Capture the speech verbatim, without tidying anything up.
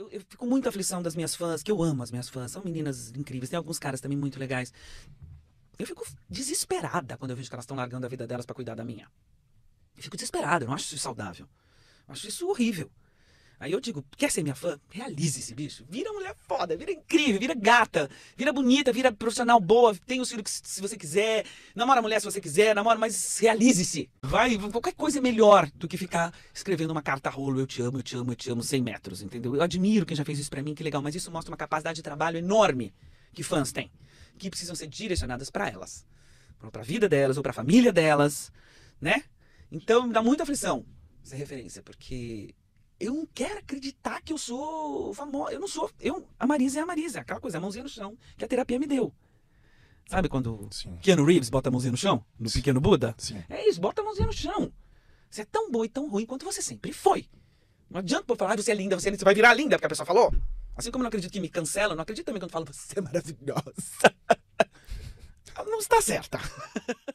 eu, eu fico com muita aflição das minhas fãs, que eu amo as minhas fãs, são meninas incríveis, tem alguns caras também muito legais. Eu fico desesperada quando eu vejo que elas estão largando a vida delas pra cuidar da minha. Eu fico desesperada, eu não acho isso saudável. Eu acho isso horrível. Aí eu digo, quer ser minha fã? Realize esse bicho. Vira mulher foda, vira incrível, vira gata, vira bonita, vira profissional boa, tem os filhos se você quiser, namora a mulher se você quiser, namora, mas realize-se. Vai, qualquer coisa é melhor do que ficar escrevendo uma carta rolo, eu te amo, eu te amo, eu te amo, cem metros, entendeu? Eu admiro quem já fez isso pra mim, que legal, mas isso mostra uma capacidade de trabalho enorme que fãs têm, que precisam ser direcionadas pra elas, pra vida delas ou pra família delas, né? Então me dá muita aflição essa referência, porque eu não quero acreditar que eu sou famosa. Eu não sou. Eu, a Marisa é a Marisa, aquela coisa, a mãozinha no chão, que a terapia me deu. Sabe quando Sim. Keanu Reeves bota a mãozinha no chão? No Sim. Pequeno Buda? Sim. É isso, bota a mãozinha no chão. Você é tão boa e tão ruim quanto você sempre foi. Não adianta por falar, ah, você é linda, você é linda, você vai virar linda, porque a pessoa falou. Assim como eu não acredito que me cancelam, não acredito também quando falam, você é maravilhosa. Não está certa.